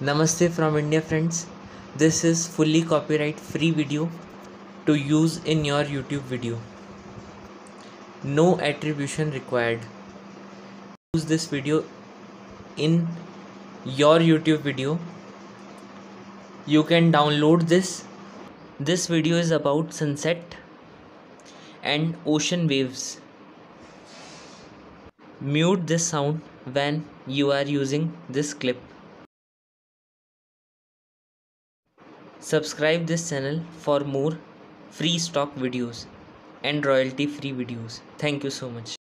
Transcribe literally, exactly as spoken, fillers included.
Namaste from India, friends. This is fully copyright free video to use in your YouTube video. No attribution required. Use this video in your YouTube video. You can download this. This video is about sunset and ocean waves. Mute this sound when you are using this clip. Subscribe this channel for more free stock videos and royalty free videos. Thank you so much.